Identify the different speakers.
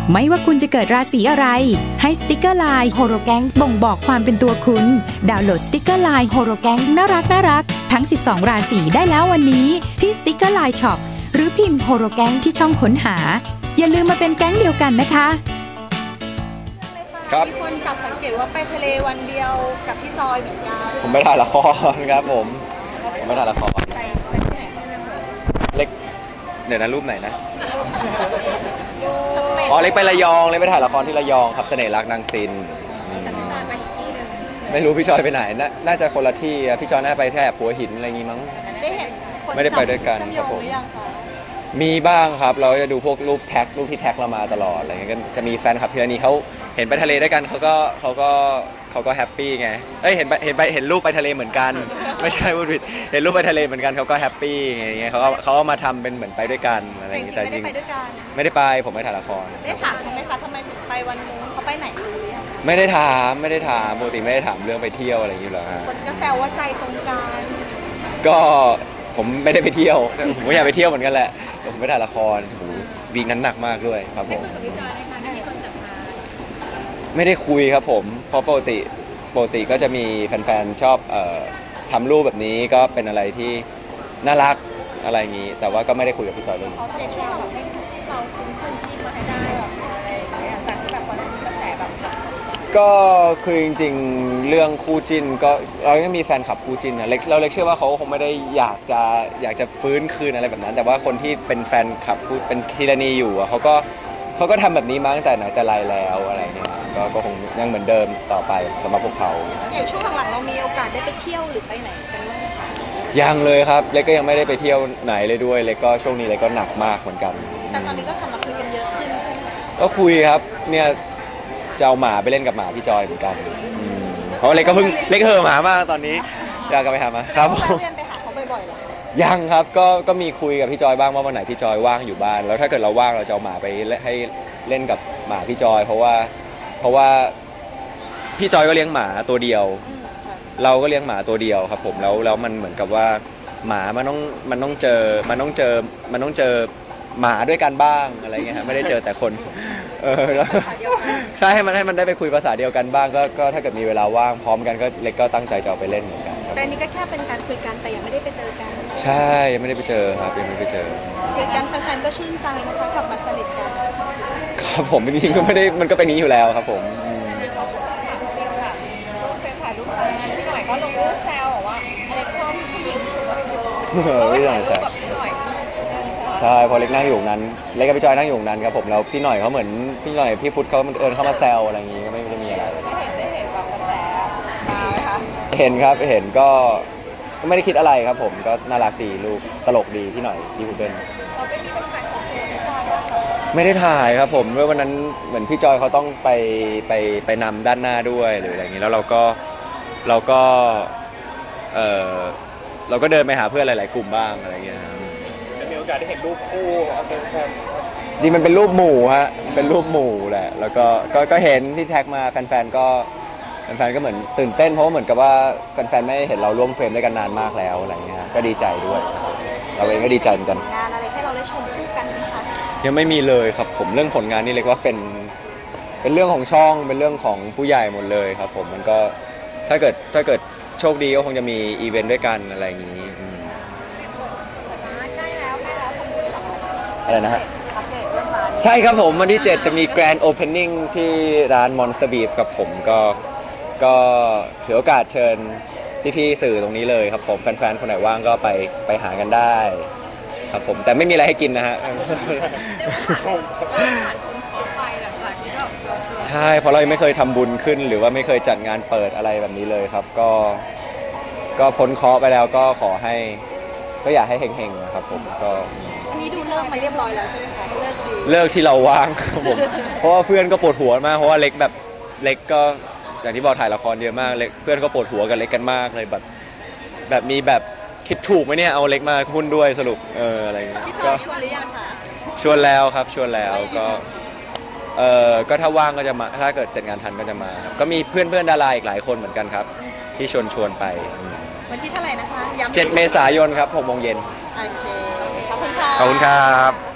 Speaker 1: ไม่ว่าคุณจะเกิดราศีอะไรให้สติกเกอร์ไลน์โฮโรแกงบ่งบอกความเป็นตัวคุณดาวน์โหลดสติกเกอร์ไลน์โฮโรแกงน่ารักทั้ง12ราศีได้แล้ววันนี้ที่สติกเกอร์ไลน์ช็อปหรือพิมพ์โฮโรแกงที่ช่องค้นหาอย่าลืมมาเป็นแก๊งเดียวกันนะคะ
Speaker 2: ครับมีคนจับสังเกตว่าไปทะเลวันเดียวกับพี่จอยเหมือนกัน
Speaker 3: ผมไม่ถ่ายละครครับผมไม่ถ่ายละครเล็กเดี๋ยวนะรูปไหนนะอ๋อเล็กไประยองเล็กไปถ่ายละครที่ระยองครับเสน่ห์รักนางซินไม่รู้พี่จอยไปไหนน่าจะคนละที่พี่จอยน่าไปแค่หัวหินอะไรงี้มั้ง
Speaker 2: ได้เห็นคน
Speaker 3: ไม่ได้ไปด้วยกันครับผมมีบ้างครับเราจะดูพวกรูปที่แท็กเรามาตลอดอะไรเงี้ยก็จะมีแฟนคลับทีละนี้เขาเห็นไปทะเลด้วยกันเขาก็แฮปปี้ไงเห็นรูปไปทะเลเหมือนกันไม่ใช่พูดผิดเห็นรูปไปทะเลเหมือนกันเขาก็แฮปปี้ไงเขามาทำเป็นเหมือนไปด้วยกันอะไรอย่างเงี้ยแต่จริงไม่ได้ไปผมไม่ถ่ายละคร
Speaker 2: ได้ถามเขาไหมคะทำไมถึงไปวันนู้นเขาไปไหน
Speaker 3: ไม่ได้ถามปกติไม่ได้ถามเรื่องไปเที่ยวอะไรอย่างเงี้ยหรอฮะ
Speaker 2: คนก็แซวว่าใจตรงกัน
Speaker 3: ก็ผมไม่ได้ไปเที่ยวผมก็อยากไปเที่ยวเหมือนกันแหละผมไม่ถ่ายละครวีคนั้นหนักมากด้วยครับผมไม่ได้คุยครับผมเพราะปกติก็จะมีแฟนๆชอบทำรูปแบบนี้ก็เป็นอะไรที่น่ารักอะไรอย่างนี้แต่ว่าก็ไม่ได้คุยกับพี่จอยเลยก็คือจริงๆเรื่องคู่จิ้นก็เรายังมีแฟนคลับคู่จิ้นนะเล็กเชื่อว่าเขาคงไม่ได้อยากจะฟื้นคืนอะไรแบบนั้นแต่ว่าคนที่เป็นแฟนคลับคู่เป็นทีละนีอยู่เขาก็ทำแบบนี้มาตั้งแต่ไหนแต่ไรแล้วอะไรเงี้ยก็คงยังเหมือนเดิมต่อไปสำหรับพวกเขา
Speaker 2: อย่างช่วงหลังๆเรามีโอกาสได้ไปเที่ยวหรือไปไหนกันบ้างคะ
Speaker 3: ยังเลยครับเล็กก็ยังไม่ได้ไปเที่ยวไหนเลยด้วยเล็กก็ช่วงนี้เล็กก็หนักมากเหมือนกัน
Speaker 2: แต่ตอนนี้ก็กลับมาคุยกันเยอะขึ้นใช่ไหม
Speaker 3: ก็คุยครับเนี่ยจะเอาหมาไปเล่นกับหมาพี่จอยเหมือนกันเพราะเล็กก็เพิ่งเล็กเหอะหมามากตอนนี้อยากกลับไปหามาครับผม
Speaker 2: ไปหาเขาบ่อยๆหรอ
Speaker 3: ยังครับก็มีคุยกับพี่จอยบ้างว่าวันไหนพี่จอยว่างอยู่บ้านแล้วถ้าเกิดเราว่างเราจะเอาหมาไปให้เล่นกับหมาพี่จอยเพราะว่าพี่จอยก็เลี้ยงหมาตัวเดียวเราก็เลี้ยงหมาตัวเดียวครับผมแล้วมันเหมือนกับว่าหมามันต้องเจอหมาด้วยกันบ้างอะไรเงี้ยครับไม่ได้เจอแต่คนใช่ให้มันได้ไปคุยภาษาเดียวกันบ้างก็ถ้าเกิดมีเวลาว่างพร้อมกันก็เล็กก็ตั้งใจจะเอาไปเล่นเหมือนกัน
Speaker 2: แต่นี่ก็แค่เป็นการคุยกันแต่ยังไม่ได้ไปเจอกัน
Speaker 3: ใช่ยังไม่ได้ไปเจอครับยังไม่ได้ไปเจอ
Speaker 2: คุยกันแฟนๆก็ชื่นใจนะคะกลับมาสนิทกัน
Speaker 3: ครับผมจริงๆก็ไม่ได้มันก็เป็นนี้อยู่แล้วครับผม
Speaker 2: พี่หน่อยก็ลงรูปแซวว่าเล็กชอบผู้หญิง
Speaker 3: พี่หน่อยแซวใช่พอเล็กนั่งอยู่นั้นเล็กกับพี่จอยนั่งอยู่นั้นครับผมแล้วพี่หน่อยเขาเหมือนพี่หน่อยพี่ฟุตเขาเอิญเข้ามาแซวอะไรอย่างงี้ก็ไม่ได้มีอะไรเห็นครับเห็นก็ไม่ได้คิดอะไรครับผมก็น่ารักดีลูกตลกดีพี่หน่อยพี่ฟุตเดินไม่ได้ถ่ายครับผมเมื่อวันนั้นเหมือนพี่จอยเขาต้องไปนำด้านหน้าด้วยหรืออะไรอย่างนี้แล้วเราก็เดินไปหาเพื่อนหลายๆกลุ่มบ้างอะไรอย่างเงี้ย
Speaker 4: จะมีโอกาสได้เห็นรูปคู่เอาเป็นแฟน
Speaker 3: จริงมันเป็นรูปหมู่ฮะเป็นรูปหมู่แหละแล้วก็เห็นที่แท็กมาแฟนๆก็เหมือนตื่นเต้นเพราะเหมือนกับว่าแฟนๆไม่เห็นเราร่วมเฟรมด้วยกันนานมากแล้วอะไรเงี้ยก็ดีใจด้วยเราเองก็ดีใจเหมือนกัน
Speaker 2: งานอะไรให้เราได้ชมคู่กันไหมคะ
Speaker 3: ยังไม่มีเลยครับผมเรื่องผลงานนี่เรียกว่าเป็นเรื่องของช่องเป็นเรื่องของผู้ใหญ่หมดเลยครับผมมันก็ถ้าเกิดโชคดีก็คงจะมีอีเวนต์ด้วยกันอะไรอย่างนี้อะไรนะฮะใช่ครับผมวันที่7จะมีแกรนด์โอเพนนิ่งที่ร้านมอนสเตอร์บีฟกับผมก็ถือโอกาสเชิญพี่ๆสื่อตรงนี้เลยครับผมแฟนๆคนไหนว่างก็ไปหากันได้ครับผมแต่ไม่มีอะไรให้กินนะฮะใช่เพราะเราไม่เคยทำบุญขึ้นหรือว่าไม่เคยจัดงานเปิดอะไรแบบนี้เลยครับก็พ้นเคราะห์ไปแล้วก็ขอให้ก็อยากให้เฮงๆนะครับผมก็
Speaker 2: อันนี้ดูเลิกมาเรียบร้อยแล้วใช่ไหมคะเลิกดี
Speaker 3: เลิกที่เราว่างครับผมเพราะว่าเพื่อนก็ปวดหัวมากเพราะว่าเล็กก็อย่างที่บอกถ่ายละครเยอะมากเล็กเพื่อนก็ปวดหัวกับเล็กกันมากเลยแบบมีแบบคิดถูกไหมเนี่ยเอาเล็กมาหุ้นด้วยสรุปอะไร
Speaker 2: พี่จอยชวนหรือยังคะ
Speaker 3: ชวนแล้วครับชวนแล้วก็ถ้าว่างก็จะมาถ้าเกิดเสร็จงานทันก็จะมาครับก็มีเพื่อนดาราอีกหลายคนเหมือนกันครับที่ชวนไป
Speaker 2: วันที่เท่าไหร่นะคะ
Speaker 3: 7 เมษายนครับ6 โมงเย็น
Speaker 2: โอเคขอบคุณค่ะ
Speaker 3: ขอบคุณครับ